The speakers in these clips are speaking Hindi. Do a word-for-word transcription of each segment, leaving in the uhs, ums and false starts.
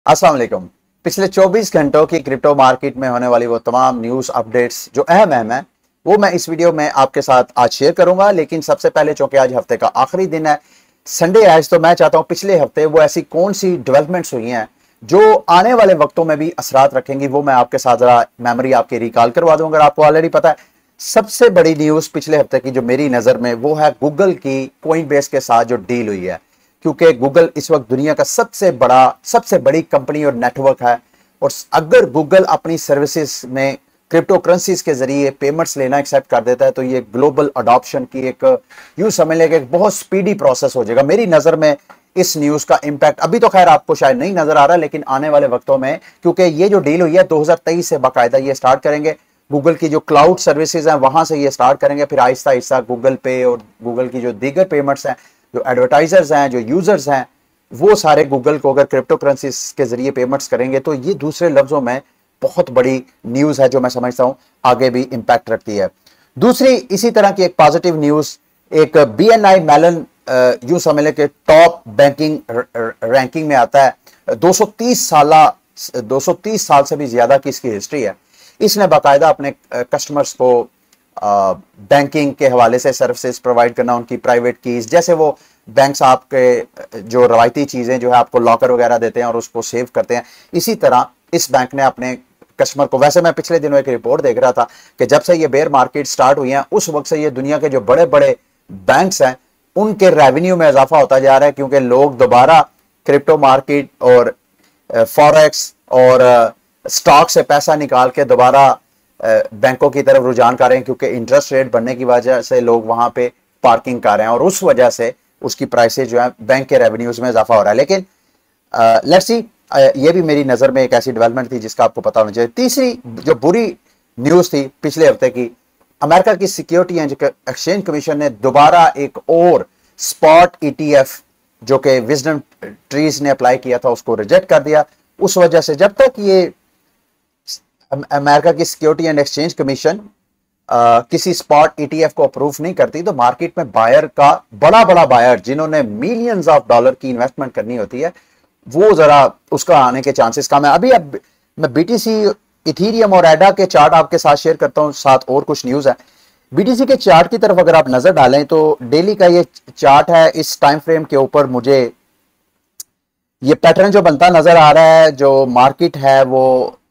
अस्सलाम वालेकुम। पिछले चौबीस घंटों की क्रिप्टो मार्केट में होने वाली वो तमाम न्यूज़ अपडेट्स जो अहम अहम है वो मैं इस वीडियो में आपके साथ आज शेयर करूंगा। लेकिन सबसे पहले, चूंकि आज हफ्ते का आखिरी दिन है, संडे है, तो मैं चाहता हूं पिछले हफ्ते वो ऐसी कौन सी डेवलपमेंट्स हुई हैं जो आने वाले वक्तों में भी असरात रखेंगी, वो मैं आपके साथ जरा मेमोरी आपकी रिकॉल करवा दूं। अगर आपको ऑलरेडी पता है, सबसे बड़ी न्यूज़ पिछले हफ्ते की जो मेरी नज़र में वो है गूगल की कोइनबेस के साथ जो डील हुई है। क्योंकि गूगल इस वक्त दुनिया का सबसे बड़ा सबसे बड़ी कंपनी और नेटवर्क है, और अगर गूगल अपनी सर्विसेज में क्रिप्टो करेंसीज के जरिए पेमेंट्स लेना एक्सेप्ट कर देता है तो ये ग्लोबल अडॉप्शन की एक यूं समझ लें कि एक बहुत स्पीडी प्रोसेस हो जाएगा। मेरी नज़र में इस न्यूज़ का इंपैक्ट अभी तो खैर आपको शायद नहीं नजर आ रहा, लेकिन आने वाले वक्तों में, क्योंकि ये जो डील हुई है दो हज़ार तेईस से बाकायदा ये स्टार्ट करेंगे। गूगल की जो क्लाउड सर्विसेज हैं वहां से ये स्टार्ट करेंगे, फिर आहिस्ता आहिस्ता गूगल पे और गूगल की जो दीगर पेमेंट्स हैं, जो एडवर्टाइजर्स हैं, जो यूजर्स हैं, वो सारे गूगल को अगर क्रिप्टो करेंसी के जरिए पेमेंट्स करेंगे तो ये दूसरे लफ्जों में बहुत बड़ी न्यूज है जो मैं समझता हूं आगे भी इंपैक्ट रखती है। दूसरी इसी तरह की एक पॉजिटिव न्यूज, एक बीएनआई मेलन यूं समझ लें कि टॉप बैंकिंग रैंकिंग में आता है। दो सौ तीस साल दो सौ तीस साल से भी ज्यादा की इसकी हिस्ट्री है। इसने बाकायदा अपने कस्टमर्स को बैंकिंग के हवाले से सर्विसेज प्रोवाइड करना, उनकी प्राइवेट कीज, जैसे वो बैंक्स आपके जो रवायती चीजें जो है आपको लॉकर वगैरह देते हैं और उसको सेव करते हैं, इसी तरह इस बैंक ने अपने कस्टमर को, वैसे मैं पिछले दिनों एक रिपोर्ट देख रहा था कि जब से ये बेयर मार्केट स्टार्ट हुई है उस वक्त से ये दुनिया के जो बड़े बड़े बैंक्स हैं उनके रेवेन्यू में इजाफा होता जा रहा है, क्योंकि लोग दोबारा क्रिप्टो मार्केट और फॉरेक्स और स्टॉक से पैसा निकाल के दोबारा बैंकों की तरफ रुझान कर रहे हैं, क्योंकि इंटरेस्ट रेट बढ़ने की वजह से लोग वहां पे पार्किंग कर रहे हैं और उस वजह से उसकी प्राइसेज जो है बैंक के रेवेन्यूज में इजाफा हो रहा है। लेकिन लेट्स सी, ये भी मेरी नजर में एक ऐसी डेवलपमेंट थी जिसका आपको पता होना चाहिए। तीसरी जो बुरी न्यूज थी पिछले हफ्ते की, अमेरिका की सिक्योरिटी एंड एक्सचेंज कमीशन ने दोबारा एक और स्पॉट ईटीएफ जो कि विजडम ट्रीज ने अप्लाई किया था उसको रिजेक्ट कर दिया। उस वजह से जब तक ये अमेरिका की सिक्योरिटी एंड एक्सचेंज कमीशन किसी स्पॉट ईटीएफ को अप्रूव नहीं करती तो मार्केट में बायर का, बड़ा बड़ा बायर जिन्होंने मिलियंस ऑफ डॉलर की इन्वेस्टमेंट करनी होती है, वो जरा उसका आने के चांसेस कम है। अभी अब मैं बीटीसी, इथीरियम और एडा के चार्ट आपके साथ शेयर करता हूं, साथ और कुछ न्यूज है। बीटीसी के चार्ट की तरफ अगर आप नजर डालें तो डेली का ये चार्ट है। इस टाइम फ्रेम के ऊपर मुझे ये पैटर्न जो बनता नजर आ रहा है, जो मार्केट है वो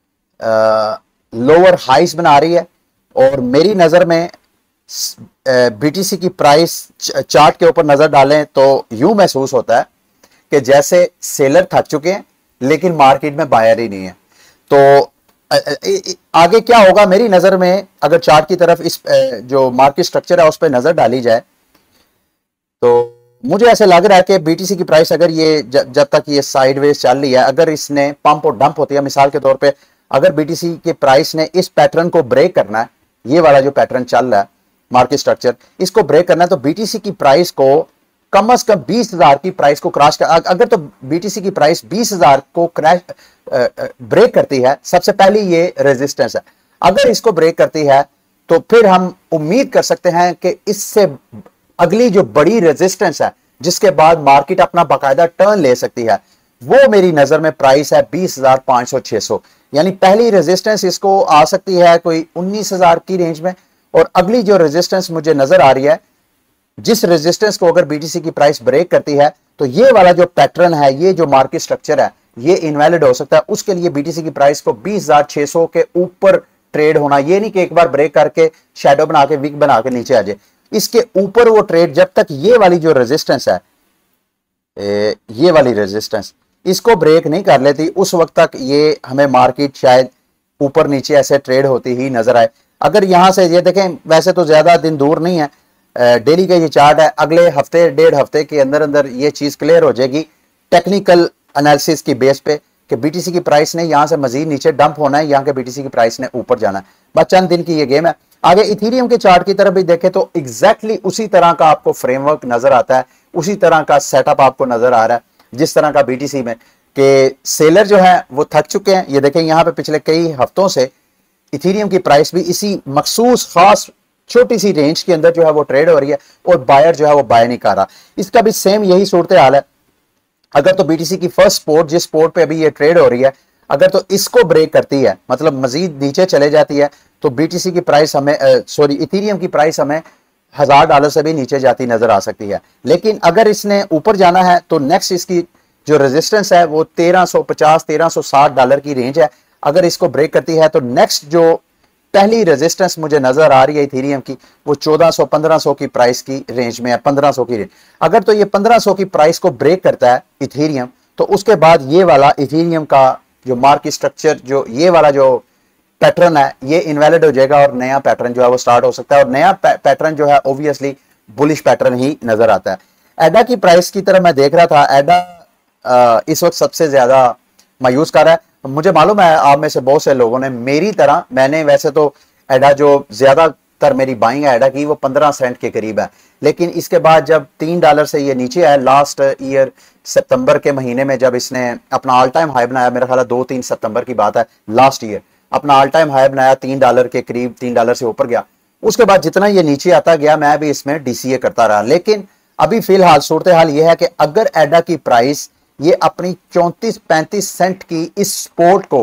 लोअर हाइस बना रही है, और मेरी नजर में बीटीसी की प्राइस चार्ट के ऊपर नजर डालें तो यूं महसूस होता है कि जैसे सेलर थक चुके हैं लेकिन मार्केट में बायर ही नहीं है। तो आगे क्या होगा मेरी नजर में, अगर चार्ट की तरफ इस जो मार्केट स्ट्रक्चर है उस पर नजर डाली जाए तो मुझे ऐसे लग रहा है कि बीटीसी की प्राइस अगर ये जब तक ये साइडवेज चल रही है, अगर इसने पंप और डंप होती है, मिसाल के तौर पे अगर बीटीसी के प्राइस ने इस पैटर्न को ब्रेक करना है, ये वाला जो पैटर्न चल रहा है मार्केट स्ट्रक्चर, इसको ब्रेक करना है तो बीटीसी की प्राइस को कम अज कम बीस हजार की प्राइस को क्रॉस कर, अगर तो बीटीसी की प्राइस बीस हजार को क्रैश ब्रेक करती है, सबसे पहली ये रेजिस्टेंस है, अगर इसको ब्रेक करती है तो फिर हम उम्मीद कर सकते हैं कि इससे अगली जो बड़ी रेजिस्टेंस है जिसके बाद मार्केट अपना बाकायदा टर्न ले सकती है, वो मेरी नजर में प्राइस है बीस हजार पांच सौ छह सौ। यानी पहली रेजिस्टेंस इसको आ सकती है कोई उन्नीस हजार की रेंज में, और अगली जो रेजिस्टेंस मुझे नजर आ रही है, जिस रेजिस्टेंस को अगर बीटीसी की प्राइस ब्रेक करती है तो ये वाला जो पैटर्न है, ये जो मार्केट स्ट्रक्चर है, ये इनवैलिड हो सकता है। उसके लिए बीटीसी की प्राइस को बीस हजार छह सौ के ऊपर ट्रेड होना, ये नहीं कि एक बार ब्रेक करके शैडो बना के विक बना के नीचे आ जाए, इसके ऊपर वो ट्रेड, जब तक ये वाली जो रेजिस्टेंस है, ये वाली रेजिस्टेंस इसको ब्रेक नहीं कर लेती, उस वक्त तक ये हमें मार्केट शायद ऊपर नीचे ऐसे ट्रेड होती ही नजर आए। अगर यहां से ये देखें, वैसे तो ज्यादा दिन दूर नहीं है, डेली का ये चार्ट है, अगले हफ्ते डेढ़ हफ्ते के अंदर अंदर ये चीज क्लियर हो जाएगी टेक्निकल एनालिसिस की बेस पे कि बीटीसी की प्राइस ने यहां से मजीद नीचे डंप होना है, यहां के बीटीसी की प्राइस ने ऊपर जाना है। बस चंद दिन की ये गेम है। आगे इथीरियम के चार्ट की तरफ भी देखें तो एग्जैक्टली उसी तरह का आपको फ्रेमवर्क नजर आता है, उसी तरह का सेटअप आपको नजर आ रहा है जिस तरह का बीटीसी में, कि सेलर जो है वो थक चुके हैं। ये देखें यहाँ पे पिछले कई हफ्तों से इथीरियम की प्राइस भी इसी मखसूस खास छोटी सी रेंज के अंदर जो है वो ट्रेड हो रही है, और बायर जो है वो बाय नहीं कर रहा। इसका भी सेम यही सूरत हाल है अगर तो बीटीसी की फर्स्ट सपोर्ट, जिस सपोर्ट पे अभी ये ट्रेड हो रही है, अगर तो इसको ब्रेक करती है, मतलब मजीद नीचे चले जाती है, तो बीटीसी की प्राइस हमें सॉरी इथेरियम की प्राइस हमें हजार डॉलर से भी नीचे जाती नजर आ सकती है। लेकिन अगर इसने ऊपर जाना है तो नेक्स्ट इसकी जो रेजिस्टेंस है वो तेरह सौ पचास तेरह सौ साठ डॉलर की रेंज है। अगर इसको ब्रेक करती है तो नेक्स्ट जो पहली रेजिस्टेंस मुझे नजर आ रही है इथेरियम की, वो चौदह सौ पंद्रह सौ की प्राइस की रेंज में है, पंद्रह सौ की रेंज। अगर तो ये पंद्रह सौ की प्राइस को ब्रेक करता है इथेरियम, तो उसके बाद ये वाला इथेरियम का जो मार्केट स्ट्रक्चर, जो ये वाला जो पैटर्न है, ये इनवैलिड हो जाएगा और नया पैटर्न जो है वो स्टार्ट हो सकता है। और नया पैटर्न जो है ऑब्वियसली बुलिश पैटर्न ही नजर आता है। एडा की प्राइस की तरह मैं देख रहा था, एडा इस वक्त सबसे ज्यादा मायूस कर रहा है। मुझे मालूम है आप में से बहुत से लोगों ने मेरी तरह, मैंने वैसे तो एडा जो ज्यादातर मेरी बाइंग है एडा की वो पंद्रह सेंट के करीब है, लेकिन इसके बाद जब तीन डॉलर से ये नीचे आया लास्ट ईयर सितंबर के महीने में, जब इसने अपना ऑल टाइम हाई बनाया, मेरा ख्याल है दो तीन सितंबर की बात है, लास्ट ईयर अपना ऑल टाइम हाई बनाया, तीन डॉलर के करीब, तीन डॉलर से ऊपर गया। उसके बाद जितना ये नीचे आता गया मैं भी इसमें डीसीए करता रहा। लेकिन अभी फिलहाल सूरत हाल ये है कि अगर एडा की प्राइस ये अपनी चौंतीस पैंतीस सेंट की इस सपोर्ट को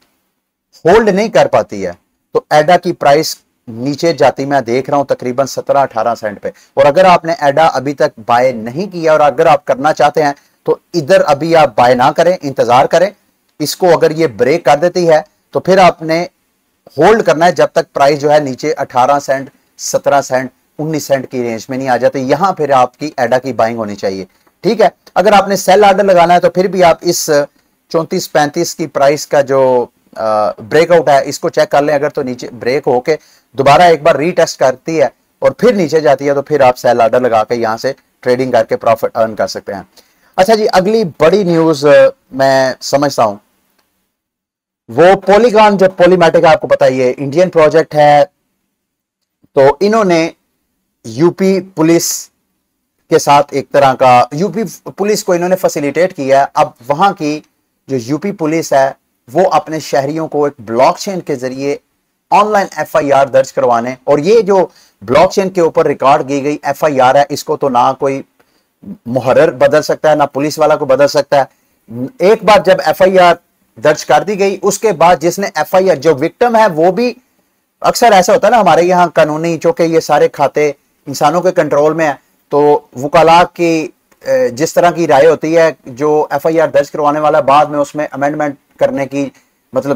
होल्ड नहीं कर पाती है तो एडा की प्राइस नीचे जाती मैं देख रहा हूं तकरीबन सत्रह अठारह सेंट पे। और अगर आपने एडा अभी तक बाय नहीं किया और अगर आप करना चाहते हैं तो इधर अभी आप बाय ना करें, इंतजार करें। इसको अगर ये ब्रेक कर देती है तो फिर आपने होल्ड करना है जब तक प्राइस जो है नीचे अठारह सेंट सत्रह सेंट उन्नीस सेंट की रेंज में नहीं आ जाती, यहां फिर आपकी एडा की बाइंग होनी चाहिए। ठीक है, अगर आपने सेल ऑर्डर लगाना है तो फिर भी आप इस चौंतीस पैंतीस की प्राइस का जो ब्रेकआउट है इसको चेक कर लें। अगर तो नीचे ब्रेक होके दोबारा एक बार रीटेस्ट करती है और फिर नीचे जाती है तो फिर आप सेल ऑर्डर लगा के यहां से ट्रेडिंग करके प्रॉफिट अर्न कर सकते हैं। अच्छा जी, अगली बड़ी न्यूज मैं समझता हूं वो पॉलीगॉन, जो पॉलीमेटिक आपको पता ही है इंडियन प्रोजेक्ट है, तो इन्होंने यूपी पुलिस के साथ एक तरह का, यूपी पुलिस को इन्होंने फैसिलिटेट किया है। अब वहां की जो यूपी पुलिस है वो अपने शहरियों को एक ब्लॉकचेन के जरिए ऑनलाइन एफआईआर दर्ज करवाने, और ये जो ब्लॉकचेन के ऊपर रिकॉर्ड की गई एफआईआर है इसको तो ना कोई मुहर्रर बदल सकता है ना पुलिस वाला को बदल सकता है। एक बार जब एफआईआर दर्ज कर दी गई उसके बाद जिसने एफआईआर, जो विक्टिम है वो भी, अक्सर ऐसा होता है ना हमारे यहाँ कानूनी, चूंकि ये सारे खाते इंसानों के कंट्रोल में है तो वकाला की जिस तरह की राय होती है, जो एफआईआर दर्ज करवाने वाला बाद में उसमें अमेंडमेंट करने की मतलब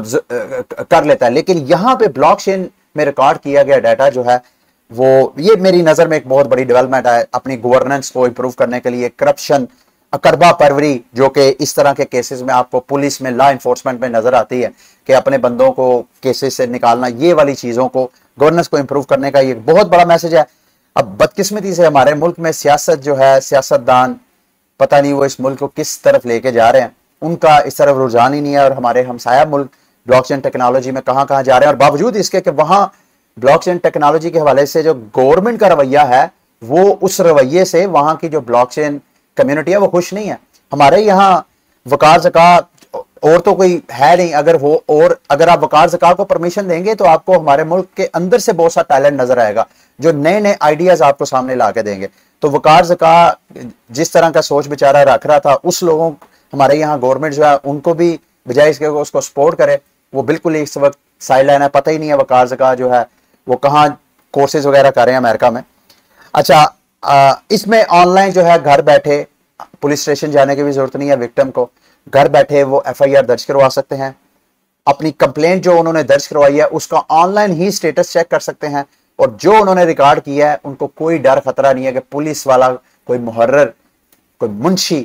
कर लेता है। लेकिन यहां पे ब्लॉकचेन में रिकॉर्ड किया गया डाटा जो है वो, ये मेरी नजर में एक बहुत बड़ी डेवलपमेंट है अपनी गवर्नेंस को इंप्रूव करने के लिए। करप्शन, अकरबा परवरी जो कि इस तरह के केसेस में आपको पुलिस में, लॉ इन्फोर्समेंट में नजर आती है कि अपने बंदों को केसेस से निकालना, ये वाली चीजों को, गवर्नेंस को इंप्रूव करने का ये बहुत बड़ा मैसेज है। अब बदकिस्मती से हमारे मुल्क में सियासत जो है, सियासतदान पता नहीं वो इस मुल्क को किस तरफ लेके जा रहे हैं, उनका इस तरफ रुझान ही नहीं है। और हमारे हमसाया मुल्क ब्लॉकचेन टेक्नोलॉजी में कहां कहां जा रहे हैं, और बावजूद इसके कि वहां ब्लॉकचेन टेक्नोलॉजी के हवाले से जो गवर्नमेंट का रवैया है वो, उस रवैये से वहां की जो ब्लॉकचेन कम्युनिटी है वो खुश नहीं है। हमारे यहाँ वकार ज़कात और तो कोई है नहीं, अगर वो और अगर आप वकार ज़कात को परमिशन देंगे तो आपको हमारे मुल्क के अंदर से बहुत सा टैलेंट नजर आएगा जो नए नए आइडियाज आपको सामने ला के देंगे। तो वकार ज़कात जिस तरह का सोच बेचारा रख रहा था, उस लोगों, हमारे यहाँ गवर्नमेंट जो है उनको भी बजाय इसके उसको सपोर्ट करे, वो बिल्कुल इस वक्त साइड लाइन है, पता ही नहीं है वकार ज़कात जो है वो कहाँ कोर्सेज वगैरह कर रहे हैं अमेरिका में। अच्छा, आ, इसमें ऑनलाइन जो है घर बैठे पुलिस स्टेशन जाने की भी जरूरत नहीं है, विक्टिम को घर बैठे वो एफआईआर दर्ज करवा सकते हैं, अपनी कंप्लेंट जो उन्होंने दर्ज करवाई है उसका ऑनलाइन ही स्टेटस चेक कर सकते हैं, और जो उन्होंने रिकॉर्ड किया है उनको कोई डर खतरा नहीं है कि पुलिस वाला, कोई मुहर्रर, कोई मुंशी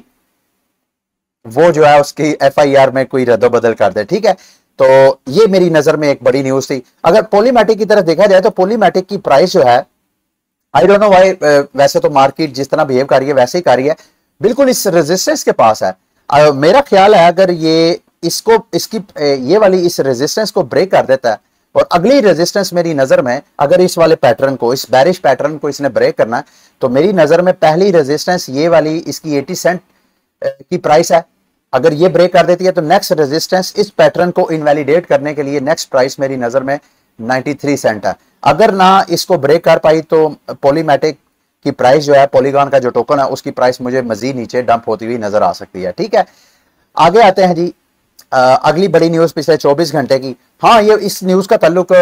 वो जो है उसकी एफआईआर में कोई रद्दोबदल कर दे। ठीक है, तो ये मेरी नजर में एक बड़ी न्यूज थी। अगर पॉलीमेटिक की तरफ देखा जाए तो पॉलीमेटिक की प्राइस जो है, आई डोंट नो व्हाई, वैसे तो मार्केट जिस तरह बिहेव कर रही है वैसे ही कर रही है, बिल्कुल इस रेजिस्टेंस के पास है। uh, मेरा ख्याल है अगर ये इसको इसकी ये वाली इस रेजिस्टेंस को ब्रेक कर देता है और अगली रेजिस्टेंस मेरी नजर में, अगर इस वाले पैटर्न को, इस बैरिश पैटर्न को इसने ब्रेक करना है तो मेरी नजर में पहली रेजिस्टेंस ये वाली इसकी अस्सी सेंट की प्राइस है। अगर ये ब्रेक कर देती है तो नेक्स्ट रेजिस्टेंस इस पैटर्न को इनवैलिडेट करने के लिए नेक्स्ट प्राइस मेरी नजर में तिरानवे सेंट है। अगर ना इसको ब्रेक कर पाई तो पॉलीमेटिक की प्राइस जो है, पॉलीगॉन का जो टोकन है उसकी प्राइस मुझे मजीद नीचे डंप होती हुई नजर आ सकती है। ठीक है, आगे आते हैं जी। आ, अगली बड़ी न्यूज पिछले चौबीस घंटे की। हाँ, ये इस न्यूज का ताल्लुक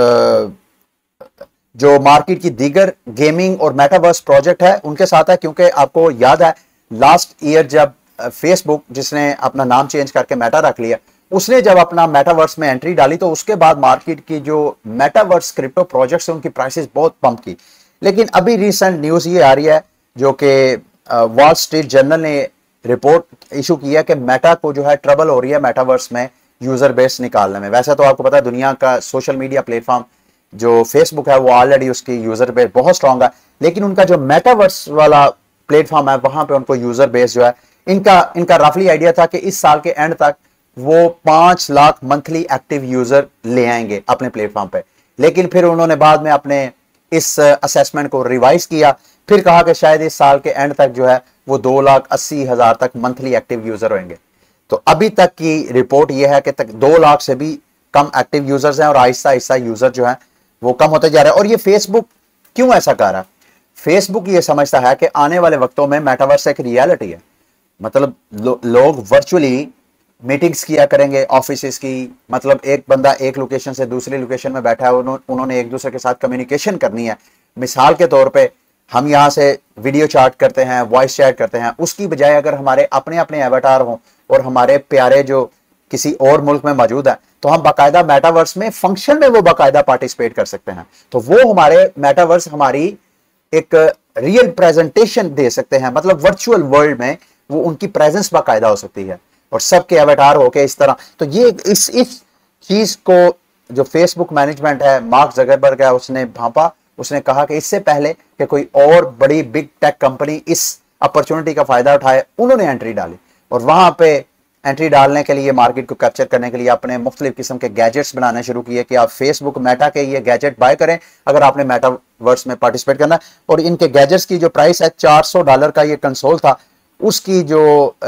जो मार्केट की दीगर गेमिंग और मेटावर्स प्रोजेक्ट है उनके साथ है, क्योंकि आपको याद है लास्ट ईयर जब फेसबुक, जिसने अपना नाम चेंज करके मेटा रख लिया, उसने जब अपना मेटावर्स में एंट्री डाली तो उसके बाद मार्केट की जो मेटावर्स क्रिप्टो प्रोजेक्ट्स हैं उनकी प्राइसेस बहुत पंप की। लेकिन अभी रिसेंट न्यूज ये आ रही है जो कि वॉल स्ट्रीट जर्नल ने रिपोर्ट इशू की है कि मेटा को जो है ट्रबल हो रही है मेटावर्स में यूजर बेस निकालने में। वैसे तो आपको पता है दुनिया का सोशल मीडिया प्लेटफॉर्म जो फेसबुक है वो ऑलरेडी उसकी यूजर बेस बहुत स्ट्रांग है, लेकिन उनका जो मेटावर्स वाला प्लेटफॉर्म है वहां पे उनको यूजर बेस जो है, इनका इनका रफली आइडिया था कि इस साल के एंड तक वो पांच लाख मंथली एक्टिव यूजर ले आएंगे अपने प्लेटफॉर्म पे। लेकिन फिर उन्होंने बाद में अपने इस असेसमेंट को रिवाइज किया, फिर कहा कि शायद इस साल के एंड तक जो है वो दो लाख अस्सी हजार तक मंथली एक्टिव यूजर होंगे। तो अभी तक की रिपोर्ट यह है कि तक दो लाख से भी कम एक्टिव यूजर्स हैं और आहिस्ता आहिस्ता यूजर जो है वो कम होते जा रहे हैं। और ये फेसबुक क्यों ऐसा कर रहा है? फेसबुक ये समझता है कि आने वाले वक्तों में मेटावर्स एक रियलिटी है, मतलब लो, लोग वर्चुअली मीटिंग्स किया करेंगे ऑफिस की, मतलब एक बंदा एक लोकेशन से दूसरी लोकेशन में बैठा है, उन्हों, उन्होंने एक दूसरे के साथ कम्युनिकेशन करनी है। मिसाल के तौर पे हम यहाँ से वीडियो चैट करते हैं, वॉइस चैट करते हैं, उसकी बजाय अगर हमारे अपने अपने एवटार हों और हमारे प्यारे जो किसी और मुल्क में मौजूद है तो हम बाकायदा मेटावर्स में फंक्शन में वो बाकायदा पार्टिसिपेट कर सकते हैं। तो वो हमारे मेटावर्स हमारी एक रियल प्रेजेंटेशन दे सकते हैं, मतलब वर्चुअल वर्ल्ड में वो उनकी प्रेजेंस बाकायदा हो सकती है और सबके एवटार होके इस तरह। तो ये इस इस चीज को जो फेसबुक मैनेजमेंट है, मार्क जकरबर्ग है, उसने भांपा। उसने कहा कि इससे पहले कि कोई और बड़ी बिग टेक कंपनी इस अपॉर्चुनिटी का फायदा उठाए, उन्होंने एंट्री डाली और वहां पे एंट्री डालने के लिए, मार्केट को कैप्चर करने के लिए अपने मुख्तलिफ किस्म के गैजेट्स बनाने शुरू किए कि आप फेसबुक मेटा के ये गैजेट बाय करें अगर आपने मेटावर्स में पार्टिसिपेट करना। और इनके गैजेट्स की जो प्राइस है चार सौ डॉलर का ये कंसोल था, उसकी जो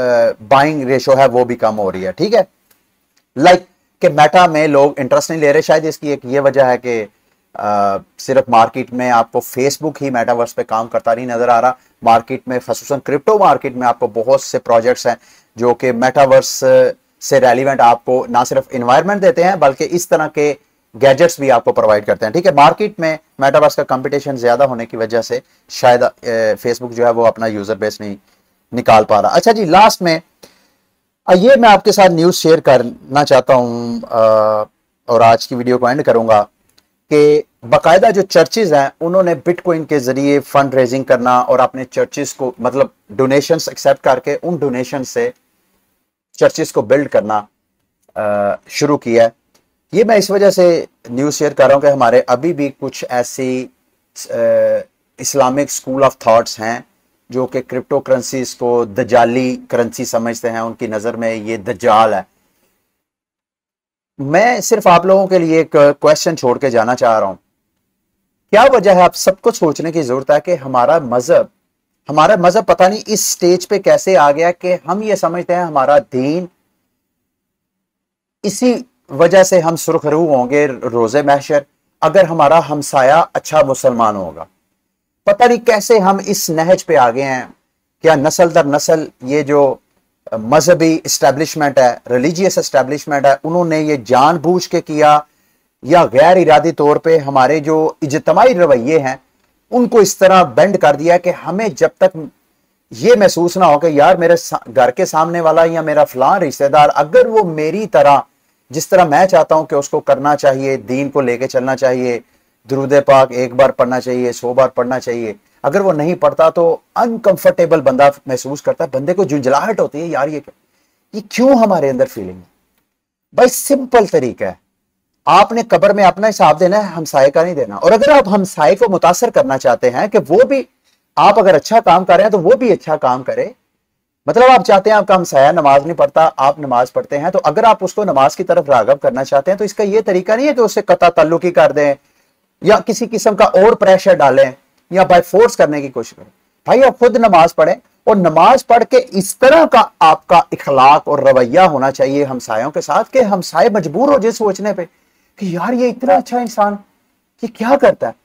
बाइंग रेशो है वो भी कम हो रही है। ठीक है, लाइक कि मेटा में लोग इंटरेस्ट नहीं ले रहे। शायद इसकी एक ये वजह है कि आ, सिर्फ मार्केट में आपको फेसबुक ही मेटावर्स पे काम करता नहीं नजर आ रहा। मार्केट में खसूसन क्रिप्टो मार्केट में आपको बहुत से प्रोजेक्ट्स हैं जो कि मेटावर्स से रेलिवेंट आपको ना सिर्फ इन्वायरमेंट देते हैं बल्कि इस तरह के गैजेट्स भी आपको प्रोवाइड करते हैं। ठीक है, मार्केट में मेटावर्स का कंपटीशन ज्यादा होने की वजह से शायद फेसबुक जो है वो अपना यूजर बेस नहीं निकाल पा रहा। अच्छा जी, लास्ट में ये मैं आपके साथ न्यूज शेयर करना चाहता हूं और आज की वीडियो को एंड करूंगा कि बाकायदा जो चर्चेज हैं उन्होंने बिटकॉइन के जरिए फंड रेजिंग करना और अपने चर्चेज को, मतलब डोनेशंस एक्सेप्ट करके उन डोनेशन से चर्चेज को बिल्ड करना शुरू किया है। ये मैं इस वजह से न्यूज शेयर कर रहा हूं कि हमारे अभी भी कुछ ऐसी इस्लामिक स्कूल ऑफ थॉट्स हैं जो कि क्रिप्टो करेंसीज को दजाली करेंसी समझते हैं, उनकी नजर में ये दजाल है। मैं सिर्फ आप लोगों के लिए एक क्वेश्चन छोड़ के जाना चाह रहा हूं। क्या वजह है, आप सबको सोचने की जरूरत है कि हमारा मजहब हमारा मजहब पता नहीं इस स्टेज पे कैसे आ गया कि हम ये समझते हैं हमारा दीन, इसी वजह से हम सुरखरू होंगे रोजे महशर अगर हमारा हमसाया अच्छा मुसलमान होगा। पता नहीं कैसे हम इस नहज पे आ गए हैं। क्या नस्ल दर नस्ल ये जो मजहबी इस्टेब्लिशमेंट है, रिलीजियस इस्टेब्लिशमेंट है, उन्होंने ये जानबूझ के किया या गैर इरादी तौर पे हमारे जो इज्तमाही रवैये हैं उनको इस तरह बेंड कर दिया कि हमें जब तक ये महसूस ना हो कि यार मेरे घर के सामने वाला या मेरा फलां रिश्तेदार अगर वो मेरी तरह, जिस तरह मैं चाहता हूं कि उसको करना चाहिए, दीन को लेके चलना चाहिए, दुरूद पाक एक बार पढ़ना चाहिए, सौ बार पढ़ना चाहिए, अगर वो नहीं पढ़ता तो अनकंफर्टेबल बंदा महसूस करता है, बंदे को झुंझलाहट होती है, यार ये ये क्यों हमारे अंदर फीलिंग है। भाई सिंपल तरीका है, आपने कब्र में अपना हिसाब देना है, हमसाये का नहीं देना। और अगर आप हमसाये को मुतासर करना चाहते हैं कि वो भी, आप अगर अच्छा काम कर रहे हैं तो वो भी अच्छा काम करे, मतलब आप चाहते हैं आपका हमसाया नमाज नहीं पढ़ता, आप नमाज पढ़ते हैं, तो अगर आप उसको नमाज की तरफ रागब करना चाहते हैं तो इसका ये तरीका नहीं है कि उससे कता ताल्लुकी कर दें या किसी किस्म का और प्रेशर डालें या बाय फोर्स करने की कोशिश करें। भाई आप खुद नमाज पढ़ें और नमाज पढ़ के इस तरह का आपका इखलाक और रवैया होना चाहिए हमसायों के साथ कि हमसाये मजबूर हो जाए सोचने पे कि यार ये इतना अच्छा इंसान ये क्या करता है।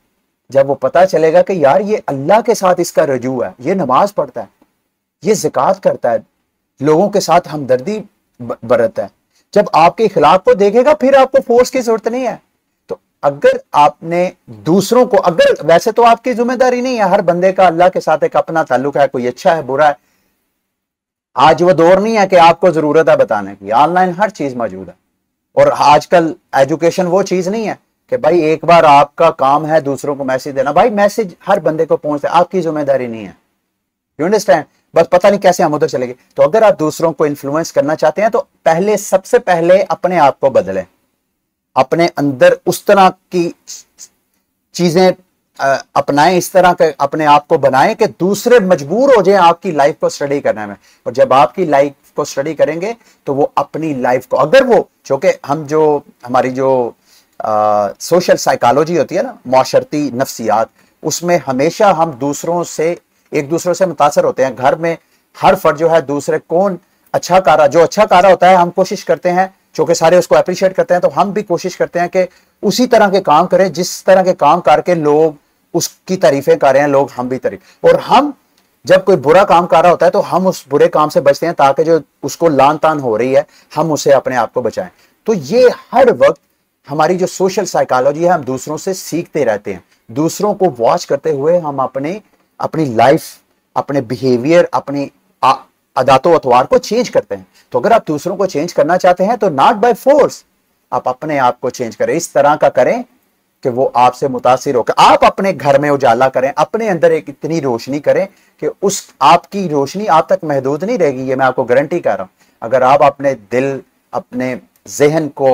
जब वो पता चलेगा कि यार ये अल्लाह के साथ इसका रजू है, ये नमाज पढ़ता है, ये ज़कात करता है, लोगों के साथ हमदर्दी बरतता है, जब आपके इखलाक को देखेगा फिर आपको फोर्स की जरूरत नहीं है। तो अगर आपने दूसरों को, अगर वैसे तो आपकी जिम्मेदारी नहीं है, हर बंदे का अल्लाह के साथ एक अपना ताल्लुक है, कोई अच्छा है बुरा है। आज वो दौर नहीं है कि आपको जरूरत है बताने की, ऑनलाइन हर चीज मौजूद है। और आजकल एजुकेशन वो चीज नहीं है कि भाई एक बार आपका काम है दूसरों को मैसेज देना, भाई मैसेज हर बंदे को पहुंचता है, आपकी जिम्मेदारी नहीं है। You understand? बस पता नहीं कैसे हम उधर चले गए। तो अगर आप दूसरों को इन्फ्लुएंस करना चाहते हैं तो पहले, सबसे पहले अपने आप को बदलें, अपने अंदर उस तरह की चीजें अपनाएं, इस तरह के अपने आप को बनाएं कि दूसरे मजबूर हो जाएं आपकी लाइफ को स्टडी करने में। और जब आपकी लाइफ को स्टडी करेंगे तो वो अपनी लाइफ को, अगर वो, चूंकि हम जो हमारी जो सोशल साइकोलॉजी होती है ना, माशरती नफ्सियात, उसमें हमेशा हम दूसरों से, एक दूसरे से मुतासर होते हैं। घर में हर फर्द जो है दूसरे कौन अच्छा कर रहा, जो अच्छा कर रहा होता है हम कोशिश करते हैं, चूंकि सारे उसको अप्रिशिएट करते हैं, तो हम भी कोशिश करते हैं कि उसी तरह के काम करें जिस तरह के काम करके लोग उसकी तारीफें कर रहे हैं, लोग हम भी तारीफ। और हम जब कोई बुरा काम कर रहा होता है तो हम उस बुरे काम से बचते हैं ताकि जो उसको लान तान हो रही है हम उसे अपने आप को बचाएं। तो ये हर वक्त हमारी जो सोशल साइकोलॉजी है, हम दूसरों से सीखते रहते हैं, दूसरों को वॉच करते हुए हम अपने अपनी लाइफ, अपने बिहेवियर, अपनी अदातो अतवार को चेंज करते हैं। तो अगर आप दूसरों को चेंज करना चाहते हैं तो नॉट बाय फोर्स, आप अपने आप को चेंज करें, इस तरह का करें कि वो आपसे मुतासिर होकर, आप अपने घर में उजाला करें, अपने अंदर एक इतनी रोशनी करें कि उस आपकी रोशनी आप तक महदूद नहीं रहेगी। ये मैं आपको गारंटी कर रहा हूं। अगर आप अपने दिल, अपने जहन को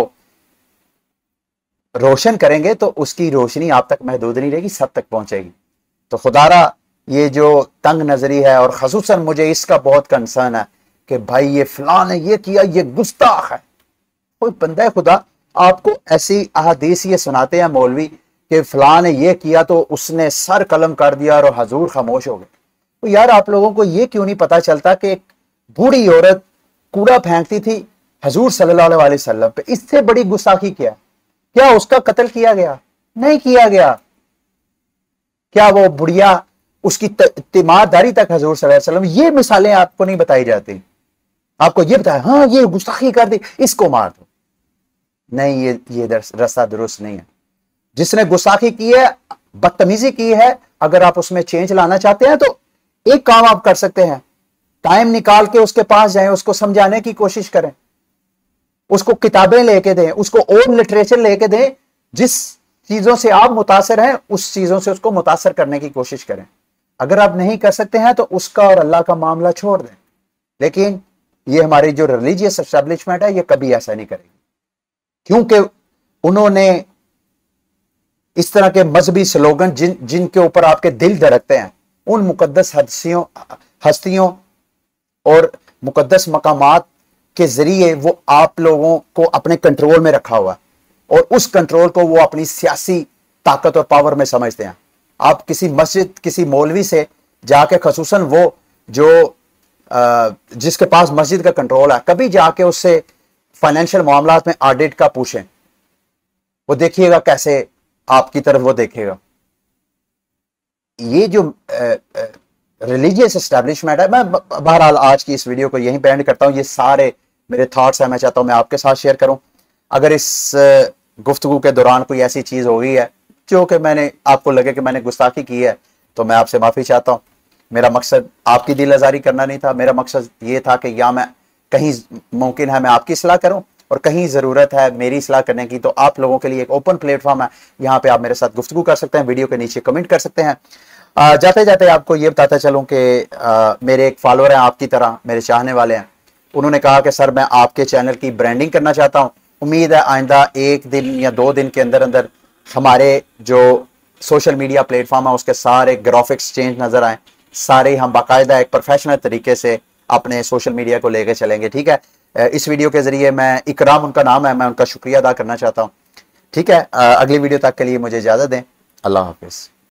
रोशन करेंगे तो उसकी रोशनी आप तक महदूद नहीं रहेगी, सब तक पहुंचेगी। तो खुदारा ये जो तंग नजरी है, और खसूसन मुझे इसका बहुत कंसर्न है कि भाई ये फलां ने ये किया, ये गुस्ताख है। कोई बंदा खुदा आपको ऐसी अहादीस ये सुनाते हैं मौलवी कि फलां ने ये किया तो उसने सर कलम कर दिया और हजूर खामोश हो गए। तो यार आप लोगों को ये क्यों नहीं पता चलता कि एक बूढ़ी औरत कूड़ा फेंकती थी हजूर सल्लल्लाहु अलैहि वसल्लम पे, इससे बड़ी गुस्ताखी क्या? क्या उसका कत्ल किया गया? नहीं किया गया। क्या वो बुढ़िया, उसकी तीमारदारी तक हजूर सल्लल्लाहु अलैहि वसल्लम, ये मिसालें आपको नहीं बताई जाती। आपको ये बताया हाँ ये गुस्ताखी कर दी, इसको मार दो। नहीं, ये ये रास्ता दुरुस्त नहीं है। जिसने गुस्ताखी की है, बदतमीजी की है, अगर आप उसमें चेंज लाना चाहते हैं तो एक काम आप कर सकते हैं, टाइम निकाल के उसके पास जाएं, उसको समझाने की कोशिश करें, उसको किताबें लेके दें, उसको और लिटरेचर लेके दें, जिस चीजों से आप मुतासर हैं उस चीजों से उसको मुतासर करने की कोशिश करें। अगर आप नहीं कर सकते हैं तो उसका और अल्लाह का मामला छोड़ दें। लेकिन ये हमारी जो रिलीजियस एस्टेब्लिशमेंट है ये कभी ऐसा नहीं करेगी, क्योंकि उन्होंने इस तरह के मजहबी स्लोगन जिन जिनके ऊपर आपके दिल धड़कते हैं, उन मुकद्दस हस्तियों हस्तियों और मुकद्दस मकामात के जरिए वो आप लोगों को अपने कंट्रोल में रखा हुआ, और उस कंट्रोल को वो अपनी सियासी ताकत और पावर में समझते हैं। आप किसी मस्जिद, किसी मौलवी से जाके, खसूसन वो जो आ, जिसके पास मस्जिद का कंट्रोल है, कभी जाके उससे फाइनेंशियल मामलात में ऑडिट का पूछें, वो देखिएगा कैसे आपकी तरफ वो देखेगा। ये जो रिलीजियस एस्टेब्लिशमेंट है, मैं बहरहाल आज की इस वीडियो को यहीं पे एंड करता हूं। ये सारे मेरे थॉट्स हैं, मैं चाहता हूं मैं आपके साथ शेयर करूं। अगर इस गुफ्तगू के दौरान कोई ऐसी चीज हो गई है जो कि मैंने आपको लगे कि मैंने गुस्ताखी की है, तो मैं आपसे माफी चाहता हूं। मेरा मकसद आपकी दिल आजारी करना नहीं था, मेरा मकसद ये था कि या मैं कहीं मुमकिन है मैं आपकी सलाह करूं, और कहीं ज़रूरत है मेरी सलाह करने की, तो आप लोगों के लिए एक ओपन प्लेटफॉर्म है, यहाँ पे आप मेरे साथ गुफ्तगू कर सकते हैं, वीडियो के नीचे कमेंट कर सकते हैं। आ, जाते जाते आपको ये बताता चलूँ कि मेरे एक फॉलोअर हैं आपकी तरह, मेरे चाहने वाले हैं, उन्होंने कहा कि सर मैं आपके चैनल की ब्रांडिंग करना चाहता हूँ। उम्मीद है आइंदा एक दिन या दो दिन के अंदर अंदर हमारे जो सोशल मीडिया प्लेटफॉर्म है उसके सारे ग्राफिक्स चेंज नजर आए, सारे हम बाकायदा एक प्रोफेशनल तरीके से अपने सोशल मीडिया को लेकर चलेंगे। ठीक है, इस वीडियो के जरिए मैं, इकराम उनका नाम है, मैं उनका शुक्रिया अदा करना चाहता हूँ। ठीक है, अगली वीडियो तक के लिए मुझे इजाजत दें। अल्लाह हाफिज।